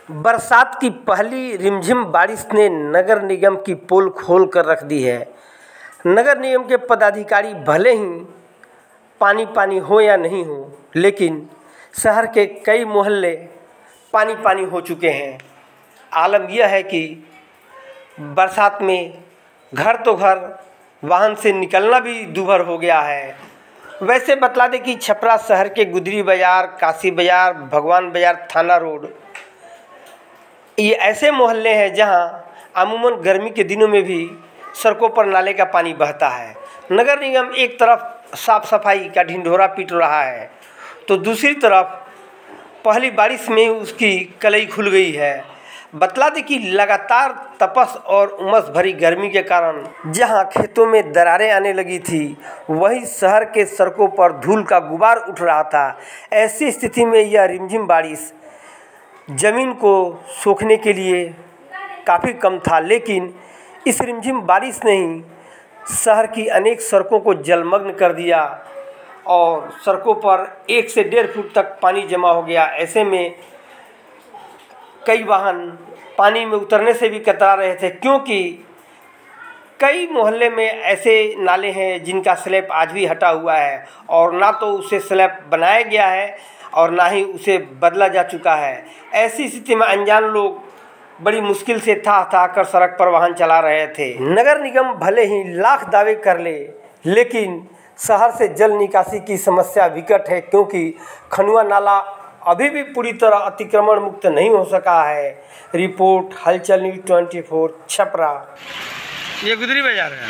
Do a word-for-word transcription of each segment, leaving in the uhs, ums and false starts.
बरसात की पहली रिमझिम बारिश ने नगर निगम की पोल खोल कर रख दी है। नगर निगम के पदाधिकारी भले ही पानी पानी हो या नहीं हो, लेकिन शहर के कई मोहल्ले पानी पानी हो चुके हैं। आलम यह है कि बरसात में घर तो घर, वाहन से निकलना भी दूभर हो गया है। वैसे बतला दें कि छपरा शहर के गुदरी बाज़ार, काशी बाज़ार, भगवान बाज़ार, थाना रोड, ये ऐसे मोहल्ले हैं जहां अमूमन गर्मी के दिनों में भी सड़कों पर नाले का पानी बहता है। नगर निगम एक तरफ साफ सफाई का ढिंढोरा पीट रहा है, तो दूसरी तरफ पहली बारिश में उसकी कलई खुल गई है। बतला दें कि लगातार तपस और उमस भरी गर्मी के कारण जहां खेतों में दरारें आने लगी थी, वहीं शहर के सड़कों पर धूल का गुबार उठ रहा था। ऐसी स्थिति में यह रिमझिम बारिश ज़मीन को सोखने के लिए काफ़ी कम था, लेकिन इस रिमझिम बारिश ने ही शहर की अनेक सड़कों को जलमग्न कर दिया और सड़कों पर एक से डेढ़ फुट तक पानी जमा हो गया। ऐसे में कई वाहन पानी में उतरने से भी कतरा रहे थे, क्योंकि कई मोहल्ले में ऐसे नाले हैं जिनका स्लैब आज भी हटा हुआ है और ना तो उसे स्लैब बनाया गया है और ना ही उसे बदला जा चुका है। ऐसी स्थिति में अनजान लोग बड़ी मुश्किल से था था कर सड़क पर वाहन चला रहे थे। नगर निगम भले ही लाख दावे कर ले, लेकिन शहर से जल निकासी की समस्या विकट है, क्योंकि खनुआ नाला अभी भी पूरी तरह अतिक्रमण मुक्त नहीं हो सका है। रिपोर्ट हलचल न्यूज़ ट्वेंटी फोर छपरा। ये गुदरी बाजार है।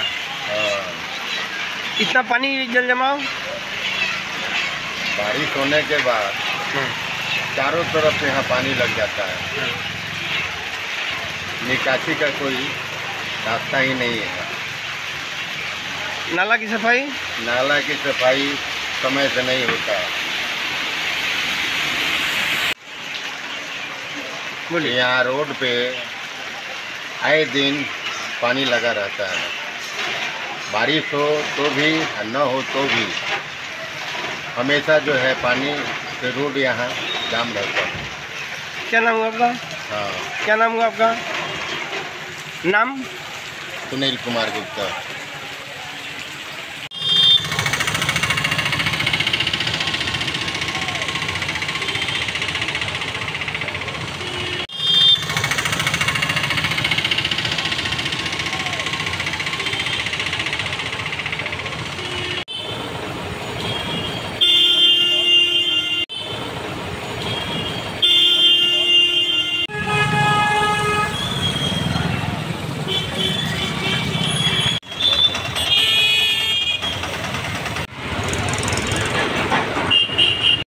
इतना पानी जल जमाव बारिश होने के बाद चारों तरफ यहाँ पानी लग जाता है। निकासी का कोई रास्ता ही नहीं है। नाला की सफाई नाला की सफाई समय से नहीं होता। यहाँ रोड पे आए दिन पानी लगा रहता है। बारिश हो तो भी, न हो तो भी हमेशा जो है पानी से रोड यहाँ जाम रहता है। क्या नाम हुआ आपका? हाँ, क्या नाम हुआ आपका? नाम सुनील कुमार गुप्ता।